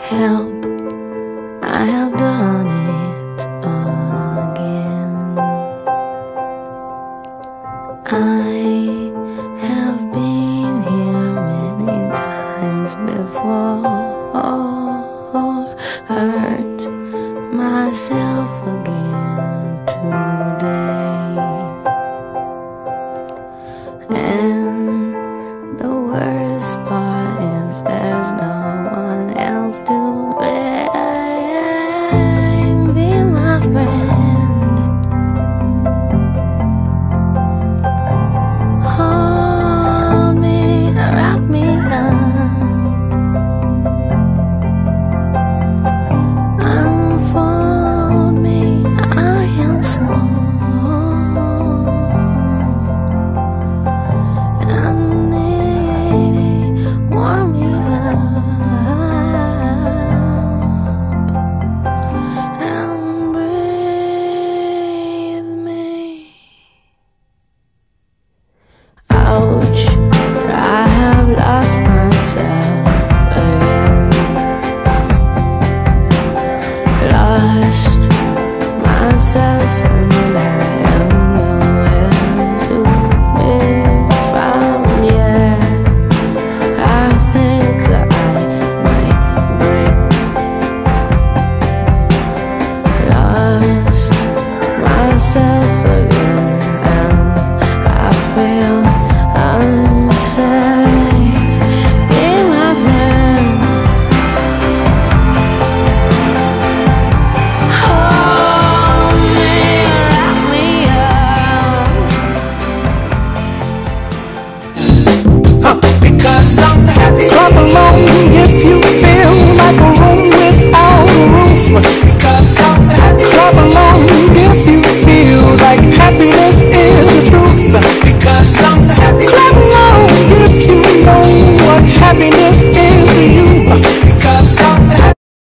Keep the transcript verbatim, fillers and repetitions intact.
Help, I have done it again. I have been here many times before, hurt myself again today. And the worst part is there's no one else to blame. Be my friend, hold me, wrap me up, unfold me, I am small and needy, warm me up.